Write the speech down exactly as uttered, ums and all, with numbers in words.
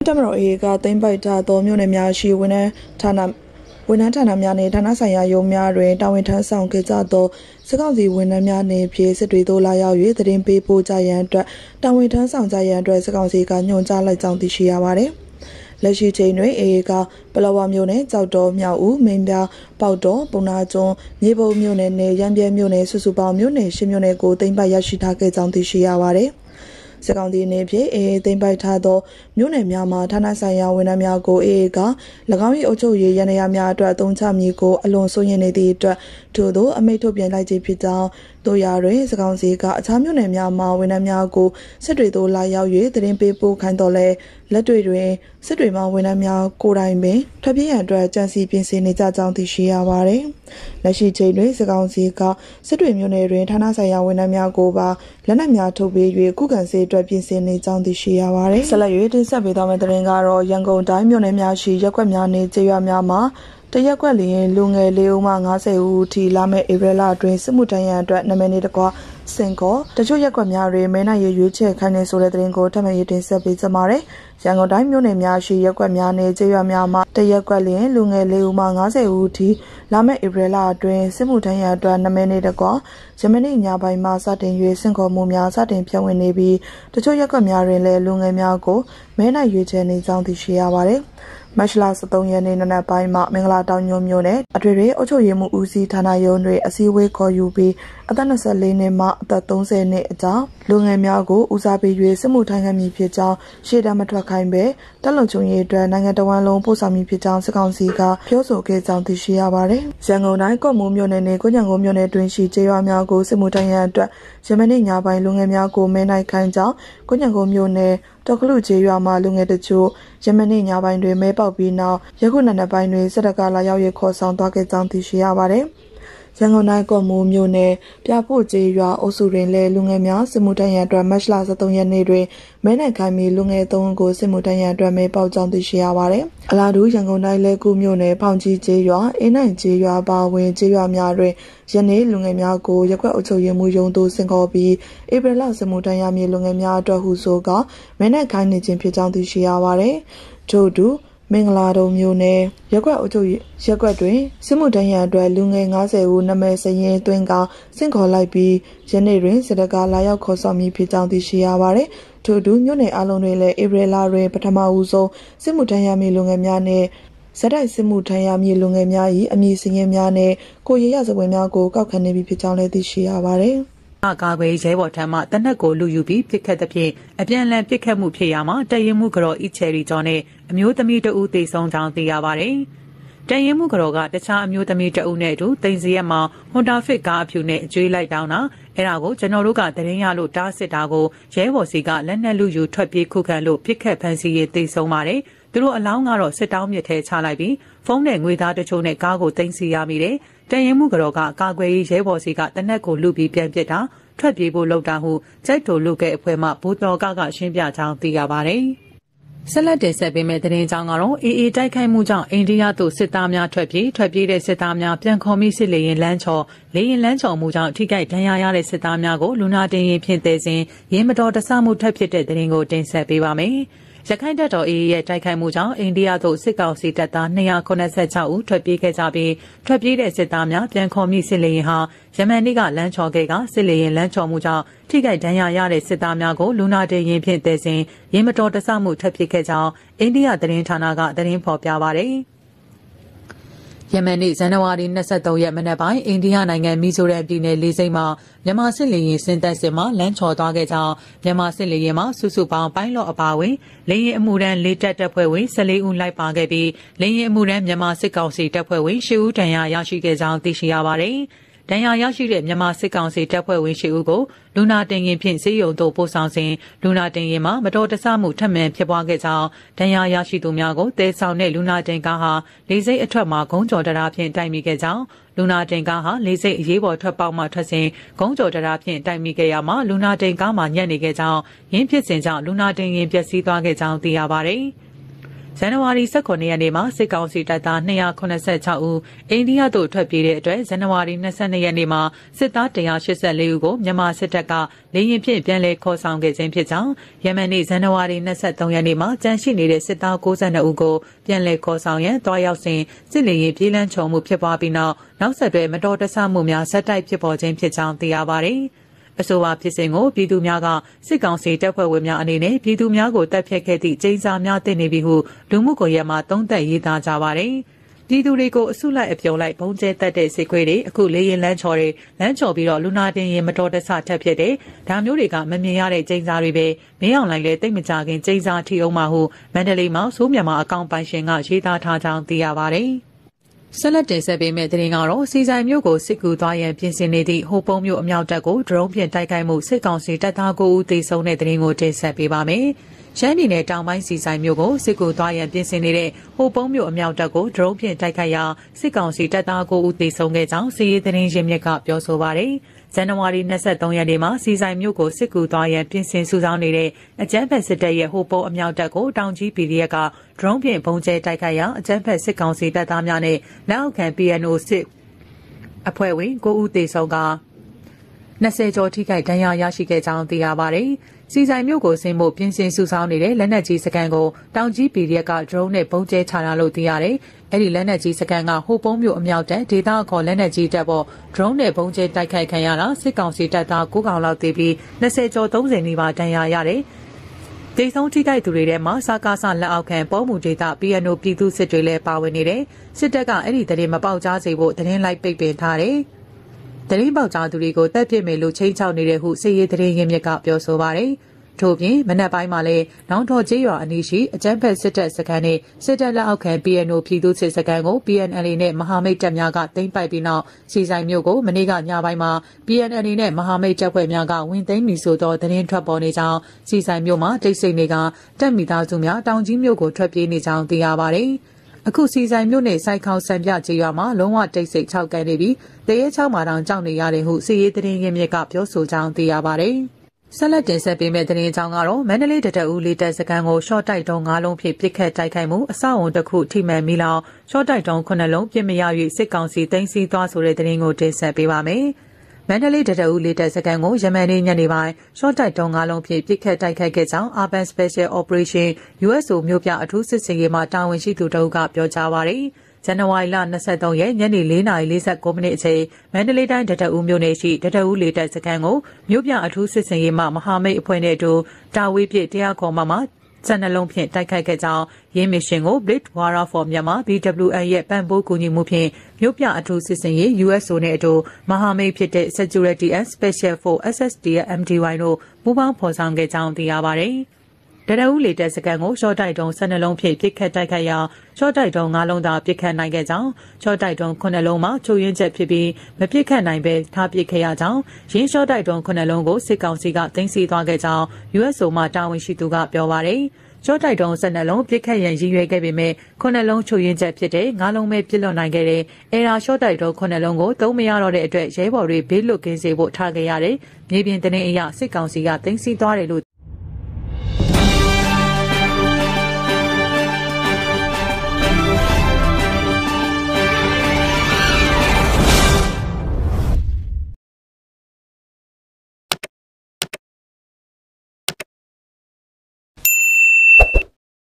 တမတော်အေကသိမ့်ပိုက်ထားသောမြို့နယ်များရှိဝန်ထမ်းဌာနဝန်ထမ်းဌာနများနှင့်ဌာနဆိုင်ရာရုံးများတွင်တာဝန်ထမ်းဆောင်ခဲ့ကြသောစစ်ကောင်စီဝန်ထမ်းများနှင့်ဖြည့်စစ်တွေသို့လာရောက်၍သတင်းပေးပို့ကြရန်အတွက်တာဝန်ထမ်းဆောင်ကြရန်အတွက်စစ်ကောင်စီကညွှန်ကြားလိုက်ကြောင်းသိရှိရပါသည်။လက်ရှိချိန်တွင်အေကပလောဝမြို့နယ်ကြောက်တော်မြောက်ဦးမင်းပြပေါက်တော်ပုံနာကျွန်းမြေပုံမြို့နယ်နဲ့ရံပြဲမြို့နယ်စုစုပေါင်းမြို့နယ်ရှစ်မြို့နယ်ကိုသိမ်းပိုက်ရရှိထားခဲ့ကြောင်းသိရှိရပါသည်။စကောင်ဒီနေဖြင့်အေအေသိမ့်ပိုက်ထားသောမြို့နယ်များမှာဌာနဆိုင်ရာဝန်ထမ်းများကိုအေအေက၎င်း၏အုပ်ချုပ်ရေးရန်ရာများအတွက်အသုံးချမည်ကိုအလွန်စိုးရိမ်နေသည့်အတွက်ထို့သောအမိန့်ထုတ်ပြန်လိုက်ခြင်းဖြစ်ကြောင်းတို့ရာတွင်စကောင်စီကအခြားမြို့နယ်များမှာဝန်ထမ်းများကိုစစ်တွေသို့လာရောက်၍သတင်းပေးပို့ခိုင်းတော်လဲလက်တွေတွင်စစ်တွေမှဝန်ထမ်းများကိုယ်တိုင်ပင်ထွက်ပြေးရန်အတွက်ကြံစည်ပြင်ဆင်နေကြကြောင်းသိရှိရပါသည်။လက်ရှိချိန်တွင်စကောင်စီကစစ်တွေမြို့နယ်တွင်ဌာနဆိုင်ရာဝန်ထမ်းများကိုပါလက်နက်များထုတ်ပေး၍ကုခံစေအတွက်ပြင်ဆင်နေကြောင်းသိရှိရပါသည်။ဆက်လက်၍တင်ဆက်ပေးသွားမယ့်သတင်းကတော့ရန်ကုန်တိုင်းမြို့နယ်များရှိရပ်ကွက်များနှင့်ကျေးရွာများမှာတရက်ကွက်လျင်လူငယ်လေးဦးမှ၅၀ဦးအထိလာမယ့်ဧပြီလအတွင်းစစ်မှုထမ်းရန်အတွက်နာမည်နေတကွစင်ကောတချို့ရက်ကွက်များတွင်မဲနိုင်ရွေးချယ်ခိုင်းနေဆိုတဲ့သတင်းကိုထပ်မံရေးတင်ဆက်ပေးကြပါမယ်။ရန်ကုန်တိုင်းမြို့နယ်များရှိရက်ကွက်များနဲ့ကျေးရွာများမှာတရက်ကွက်လျင်လူငယ်လေးဦးမှ၅၀ဦးအထိလာမယ့်ဧပြီလအတွင်းစစ်မှုထမ်းရန်အတွက်နာမည်နေတကွယမနေ့ညပိုင်းမှာစတင်၍စင်ကောမှုများစတင်ပြဝင်နေပြီးတချို့ရက်ကွက်များတွင်လည်းလူငယ်များကိုမဲနိုင်ရွေးချယ်နေကြောင်းသိရှိရပါတယ်။မတ်လဆယ်သုံးရက်နေ့နံနက်ပိုင်းမှာမင်္ဂလာတောင်ညွန့်မြို့နယ်အထွေထွေအုပ်ချုပ်ရေးမှူးဦးစီးဌာနရုံးတွင်အစည်းအဝေးခေါ်ယူပြီးအသက်၂၄နှစ်မှအသက်၃၀နှစ်အကြားလူငယ်များကိုဦးစားပေး၍စစ်မှုထမ်းခံမည်ဖြစ်ကြောင်းရှေ့တန်းမထွက်ခိုင်းပဲတပ်လုံခြုံရေးအတွက်နိုင်ငံတော်ဝန်လုံးပို့ဆောင်မည်ဖြစ်ကြောင်းစစ်ကောင်စီကပြောဆိုခဲ့ကြောင်းသိရှိရပါတယ်။ရန်ကုန်တိုင်းကော့မိုးမြို့နယ်နဲ့ကိုညံကုန်းမြို့နယ်တွင်ရှိကျေးရွာများကိုစစ်မှုထမ်းရန်အတွက်ယမနေ့ညပိုင်းလူငယ်များကိုမဲနိုင်ခိုင်းကြောင်းကိုညံကုန်းမြို့နယ်တော်ကလူကျေးရွာမှာလူငယ်တချို့ယမနေ့ညပိုင်းတွင်မဲပေါက်ပြီးနောက်ယခုနံနက်ပိုင်းတွင်စစ်တပ်ကလာရောက်ရခေါ်ဆောင်သွားခဲ့ကြောင်းသိရှိရပါတယ်။ရန်ကုန်တိုင်းကော့မိုးမြို့နယ်ပြဖို့ကျေးရွာအုပ်စုတွင်လည်းလူငယ်များစစ်မှုထမ်းရန်အတွက်မတ်လဆယ်သုံးရက်နေ့တွင်မဲနိုင်ခိုင်းပြီးလူငယ်သုံးဦးကိုစစ်မှုထမ်းရန်အတွက်မဲပေါက်ကြောင်းသိရှိရပါတယ်။အလားတူရန်ကုန်တိုင်းလဲကူမြို့နယ်ဖောင်ကြီးကျေးရွာအင်းနိုင်ကျေးရွာပါဝင်ကျေးရွာများတွင်ယနေ့လူငယ်များကိုရက်ကွက်အုပ်ချုပ်ရေးမှူးရုံးသို့ဆင့်ခေါ်ပြီးဧပြီလစစ်မှုထမ်းရမည့်လူငယ်များအတွက်ဟုဆိုကမဲနိုင်ခိုင်းနေခြင်းဖြစ်ကြောင်းသိရှိရပါတယ်။ထို့တူမင်္ဂလာတုံမြို့နယ်ရက်ကွက်အုပ်ချုပ်ရေးရက်ကွက်တွင်စစ်မှုထမ်းရန်အတွက်လူငယ်၅၀ဦးနာမည်စရင်သွင်းကဆင့်ခေါ်လိုက်ပြီးယနေ့တွင်စစ်တပ်ကလာရောက်ခေါ်ဆောင်မည်ဖြစ်ကြောင်းသိရှိရပါတယ်။ထို့တူမြို့နယ်အလုံးတွင်လည်းဧပြီလတွင်ပထမဦးဆုံးစစ်မှုထမ်းရမည့်လူငယ်များနှင့်ဇက်တိုက်စစ်မှုထမ်းရမည့်လူငယ်များ၏အမည်စရင်များနှင့်ကိုရရစပွဲများကိုကောက်ခံနေပြီဖြစ်ကြောင်းလည်းသိရှိရပါတယ်။ကာကွယ်ရဲဘော်ထံမှတနက်ကိုလူယူပြီးပြစ်ခတ်သဖြင့်အပြန်အလှန်ပြစ်ခတ်မှုဖြစ်ရာမှာတရင်မှုကြော်အီချယ်ရီကျော်နဲ့အမျိုးသမီးတဦးသေဆုံးကြောင်းသိရပါတယ်။တရင်မှုကြော်ကတခြားအမျိုးသမီးတဦးနဲ့အတူတင်စီရက်မှာဟွန်တာဖစ်ကားအဖြူနဲ့အကျွေးလိုက်တောင်းတာအဲ့ဒါကိုကျွန်တော်တို့ကသတင်းရလို့တားစစ်တာကိုရဲဘော်စီကလက်နက်လူယူထွက်ပြေးခုခံလို့ပြစ်ခတ်ဖမ်းဆီးရေးသေဆုံးပါတယ်။သူတို့အလောင်းကတော့စစ်တောင်းမြစ်ထဲချလိုက်ပြီးဖုန်းနဲ့ငွေသားတချို့နဲ့ကားကိုတင်စီရမိတယ်။တရင်မှုကြော်ကကာကွယ်ရေးရဲဘော်စီကတနက်ကိုလူပြီးပြန်ပစ်တာထွက်ပြေးဖို့လုပ်တာဟုကြိုက်တိုလူကဲအဖွဲ့မှဘူတော်ကကရှင်းပြကြောင်းသိရပါတယ်။ဆက်လက်တင်ဆက်ပေးမယ့်သတင်းကြောင်းကတော့အေအေတိုက်ခိုက်မှုကြောင့်အိန္ဒိယသို့စစ်သားများထွက်ပြေးထွက်ပြေးတဲ့စစ်သားများပြန်ခေါ်မိစစ်လေရင်လမ်းချော်လေရင်လမ်းချော်မှုကြောင့်ထိခိုက်ဒဏ်ရာရတဲ့စစ်သားများကိုလူနာတင်ရင်ဖြင့်တဲ့စဉ်ရင်းမတော်တဆမှုထပ်ဖြစ်တဲ့သတင်းကိုတင်ဆက်ပေးပါမယ်။ရခိုင်တပ်တော် အေအေ ရဲ့တိုက်ခိုက်မှုကြောင့်အိန္ဒိယသို့စစ်ကောင်စီတပ်သား၂၇၆ဦးထွက်ပြေးခဲ့ကြပြီးထွက်ပြေးတဲ့စစ်သားများပြန်ခေါ်မိစစ်လေရင်ဟာယမန်နေ့ကလမ်းချော်ခဲ့ကစစ်လေရင်လမ်းချော်မှုကြောင့်ထိခိုက်ဒဏ်ရာရတဲ့စစ်သားများကိုလူနာတင်ရင်ဖြင့်တဲ့စဉ်ရင်းမတော်တဆမှုထပ်ဖြစ်ခဲ့ကြောင်းအိန္ဒိယသတင်းဌာနကသတင်းဖော်ပြပါတယ်။ယမန်နေ့ဇန်နဝါရီ၂၃ရက်မနက်ပိုင်းအိန္ဒိယနိုင်ငံမီဇိုရမ်ပြည်နယ်လေးစိမ်းမှာမြန်မာစစ်လေရင်စင်တပ်စစ်မှလမ်းချော်သွားခဲ့ကြောင်းမြန်မာစစ်လေရင်မှာစုစုပေါင်းပိုင်းလော့အပါဝင်လေရင်အမှုရန်လေးတပ်တပ်ဖွဲ့ဝင်၁၄ဦးလိုက်ပါခဲ့ပြီးလေရင်အမှုရန်မြန်မာစစ်ကောင်စီတပ်ဖွဲ့ဝင်၈ဦးဒဏ်ရာရရှိခဲ့ကြောင်းသိရှိရပါတယ်။ဒဏ်ရာရရှိတဲ့မြန်မာစစ်ကောင်စီတပ်ဖွဲ့ဝင်၈ဦးကိုလူနာတင်ရင်ဖြင့်စေယုံသို့ပို့ဆောင်စဉ်လူနာတင်ရင်မှာမတော်တဆမှုထပ်မံဖြစ်ပွားခဲ့ကြောင်းဒဏ်ရာရရှိသူများကိုတဲဆောင်တဲ့လူနာတင်ကားဟာလေစိတ်အထွက်မှာဂုံးကြော်တရားဖြင့်တိုက်မိခဲ့ကြောင်းလူနာတင်ကားဟာလေစိတ်အရေးပေါ်ထွက်ပေါက်မှထွက်စဉ်ဂုံးကြော်တရားဖြင့်တိုက်မိခဲ့ရမှာလူနာတင်ကားမှာညက်နေခဲ့ကြောင်းရင်းဖြစ်စဉ်ကြောင့်လူနာတင်ရင်ပျက်စီးသွားခဲ့ကြောင်းသိရပါတယ်။ဇန်နဝါရီလ ၁၉ ရက်နေ့မှာစစ်ကောင်စီတပ်သား၂၇၆ဦးအိန္ဒိယသို့ထွက်ပြေးတဲ့အတွက်ဇန်နဝါရီလ ၂၂ ရက်နေ့မှာစစ်သား၁၈၄ဦးကိုမြန်မာစစ်တပ်ကလေရင်ဖြင့်ပြန်လည်ခေါ်ဆောင်ခဲ့ခြင်းဖြစ်ကြောင်းယမန်နေ့ဇန်နဝါရီလ ၂၃ ရက်နေ့မှာကြန့်ရှိနေတဲ့စစ်သား၉၂ဦးကိုပြန်လည်ခေါ်ဆောင်ရန်တွားရောက်စဉ်စစ်လေရင်ပြေးလန်းချုံမှုဖြစ်ပွားပြီးနောက်နောက်ဆက်တွဲမတော်တဆမှုများဆက်တိုက်ဖြစ်ပေါ်ခြင်းဖြစ်ကြောင်းသိရပါတယ်။အဆိုပါဖြစ်စဉ်ကိုပြည်သူများကစစ်ကောင်စီတပ်ဖွဲ့ဝင်များအနေနဲ့ပြည်သူများကိုတပ်ဖြတ်ခဲ့သည့်ကျင်းစာများတင်နေပြီဟုလူမှုကွန်ရက်မှာသုံးသပ်ရေးသားကြပါတယ်။ပြည်သူတွေကိုအစုလိုက်အပြုံလိုက်ပုံကျဲတက်တဲ့စစ်ခွေးတွေအခုလေရင်လမ်းချော်တွေလမ်းချော်ပြီးတော့လူနာတင်ရင်မတော်တဆထပ်ဖြစ်တဲ့ဒါမျိုးတွေကမမြင်ရတဲ့ကျင်းစာတွေပဲမင်းအောင်လိုက်လဲတိတ်မကြခင်ကျင်းစာထီအောင်မှာဟုမန္တလေးမှာစိုးမြန်မာအကောင့်ပိုင်ရှင်ကရေးသားထားကြောင်းသိရပါတယ်။ဆက်လက်တင်ဆက်ပေးမယ့်သတင်းကတော့စီဆိုင်မြို့ကိုစစ်ကူသွားရန်ပြင်ဆင်နေသည့်ဟိုပုံမြို့အမြောက်တပ်ကိုဒရုန်းဖြင့်တိုက်ခိုက်မှုစစ်ကောင်စီတပ်သား၉ဦးသေဆုံးတဲ့သတင်းကိုတင်ဆက်ပေးပါမယ်။ရှမ်းပြည်နယ်တောင်ပိုင်းစီဆိုင်မြို့ကိုစစ်ကူသွားရန်ပြင်ဆင်နေတဲ့ဟိုပုံမြို့အမြောက်တပ်ကိုဒရုန်းဖြင့်တိုက်ခိုက်ရာစစ်ကောင်စီတပ်သား၉ဦးသေဆုံးခဲ့ကြောင်းစီရေးသတင်းရင်းမြစ်ကပြောဆိုပါရယ်။ဇန်နဝါရီလ ၂၃ ရက်နေ့မှာစီဆိုင်မြို့ကိုစစ်ကူသွားရန်ပြင်ဆင်စုဆောင်းနေတဲ့အကြမ်းဖက်စစ်တပ်ရဲ့ဟိုပုံအမြောက်တပ်ကိုတောင်ကြီး ပီ ဒီ အက်ဖ် ကဒရုန်းဖြင့်ပုံကျဲတိုက်ခိုက်ရာအကြမ်းဖက်စစ်ကောင်စီတပ်သားများနဲ့လက်အောက်ခံ ပီ အန် အို စစ်အဖွဲ့ဝင်၉ဦးသေဆုံးက၂၀ကျော်ထိခိုက်ဒဏ်ရာရရှိခဲ့ကြောင်းသိရပါတယ်။စီဆိုင်မြို့ကိုဆင်းဖို့ပြင်ဆင်စုဆောင်းနေတဲ့လက်နက်ကြီးစကန်ကိုတောင်ကြီး ပီ ဒီ အက်ဖ် ကဒရုန်းနဲ့ပုံကျဲချတာလို့သိရတယ်။အဲ့ဒီလက်နက်ကြီးစကန်ကဟိုပုံးမြို့အမြောက်တပ်ဒေသအခေါ်လက်နက်ကြီးတပ်ပေါ်ဒရုန်းနဲ့ပုံကျဲတိုက်ခိုက်ခံရတာစစ်ကောင်စီတပ်သား၉ကောင်လောက်သေပြီး၂၀ကျော်၃၀နီးပါးဒဏ်ရာရတယ်။ဒေဆုံးထိခိုက်သူတွေထဲမှာစကားဆလက်အောက်ခံပေါ်မူဒေတာ ပီ အန် အို ပြည်သူစစ်တွေလည်းပါဝင်နေတယ်။စစ်တပ်ကအဲ့ဒီတရင်မပေါက်ကြားစေဖို့တရင်လိုက်ပိတ်ပင်ထားတယ်။တရင်ပေါက်ကြားသူတွေကိုတပ်ပစ်မယ်လို့ချိန်ချောက်နေတဲ့ဟုစစ်ရေးတရင်ရင်းမြစ်ကပြောဆိုပါတယ်။ထို့ပြင်မနက်ပိုင်းမှာလည်းနောင်တော်ကျေးရွာအနီးရှိအကြမ်းဖက်စစ်တပ်စခန်းနဲ့စစ်တပ်လက်အောက်ခံ ပီ အန် အို ပြည်သူစစ်စခန်းကို ပီ အန် အယ် အေ နဲ့မဟာမိတ်တပ်များကသိမ်းပိုက်ပြီးနောက်စီဆိုင်မြို့ကိုမနေ့ကညပိုင်းမှာ ပီ အန် အယ် အေ နဲ့မဟာမိတ်တပ်ဖွဲ့များကဝင်သိမ်းပြီဆိုသောသတင်းထွက်ပေါ်နေကြောင်းစီဆိုင်မြို့မှာတိတ်ဆိတ်နေကတပ်မိသားစုများတောင်ကြီးမြို့ကိုထွက်ပြေးနေကြောင်းသိရပါတယ်။အခုစီဆိုင်မြို့နယ်စိုက်ခေါင်စံပြကျေးရွာမှာလုံးဝတိတ်ဆိတ်၆ကန်နေပြီးတရေချောင်းမှာတောင်ကြောက်နေရတယ်ဟုစီရေးသတင်းရင်းမြစ်ကပြောဆိုကြောင်းသိရပါတယ်။ဆက်လက်တင်ဆက်ပေးမယ့်သတင်းကြောင်းကတော့မန္တလေးတတက်ဦးလေးတက်စကန်ကိုရှော့တိုက်တုံး၅လုံးဖြင့်ပစ်ခတ်တိုက်ခိုက်မှုအဆောက်အုံတစ်ခုထိမှန်မိလောင်ရှော့တိုက်တုံးခုနှစ်လုံးပြစ်မရ၍စစ်ကောင်စီသိမ်းဆည်းသွားဆိုတဲ့သတင်းကိုတင်ဆက်ပေးပါမယ်။မန္တလေးတတက်ဦးလေးတက်စကန်ကိုယမန်နေ့ညနေပိုင်းရှော့တိုက်တုံး၅လုံးဖြင့်ပစ်ခတ်တိုက်ခိုက်ခဲ့ကြောင်း Urban Special Operation ယူ အက်စ် အို မြို့ပြအထူးစစ်ဆင်ရေးမှတာဝန်ရှိသူတို့ကပြောကြားပါရယ်။ဇန်နဝါရီလ၂၃ရက်ညနေ၄နာရီ၄၉မိနစ်အချိန်မန္တလေးတိုင်းတတက်ဦးမြို့နယ်ရှိတတက်ဦးလေတပ်စခန်းကိုမြို့ပြအထူးစစ်ဆင်ရေးမှမဟာမိတ်အဖွဲ့နဲ့အတူတာဝေးပြ၁၀၀ခေါ်မှမှစက်နှလုံးဖြင့်တိုက်ခိုက်ခဲ့ကြောင်းရင်းမရှင်ကို Blade Warrior for Myanmar ဘီ ဒဘလျူ အန် ရဲ့ပံ့ပိုးကူညီမှုဖြင့်မြို့ပြအထူးစစ်ဆင်ရေး ယူ အက်စ် အို နဲ့အတူမဟာမိတ်ဖြစ်တဲ့ Security and Special Force အက်စ် အက်စ် တီ အမ် ဒီ ဝိုင် တို့ပူးပေါင်းဖော်ဆောင်ခဲ့ကြောင်းသိရပါတယ်။တရဦးလေတက်စကန်ကိုရှော့တိုက်တုံး၁၂လုံးဖြင့်ပစ်ခတ်တိုက်ခိုက်ရာရှော့တိုက်တုံး၅လုံးသာပစ်ခတ်နိုင်ခဲ့ကြောင်းရှော့တိုက်တုံးခုနှစ်လုံးမှာချုပ်ရင်းချက်ဖြစ်ပြီးမပစ်ခတ်နိုင်ပဲထားပစ်ခဲ့ရကြောင်းရင်းရှော့တိုက်တုံးခုနှစ်လုံးကိုစစ်ကောင်စီကသိမ်းဆည်းသွားခဲ့ကြောင်း ယူ အက်စ် အို မှတာဝန်ရှိသူကပြောပါရယ်ရှော့တိုက်တုံး၁၂လုံးပစ်ခတ်ရန်ရည်ရွယ်ခဲ့ပေမဲ့ခုနှစ်လုံးချုပ်ရင်းချက်ဖြစ်တဲ့၅လုံးပဲပြစ်လွတ်နိုင်ခဲ့တဲ့အဲရာရှော့တိုက်တုံးခုနှစ်လုံးကိုသုံးမရတော့တဲ့အတွက်ရဲဘော်တွေဘေးလွတ်ကင်းစေဖို့ထားခဲ့ရတယ်။မြေပြင်တင်းအရစစ်ကောင်စီကသိမ်းဆည်းသွားတယ်လို့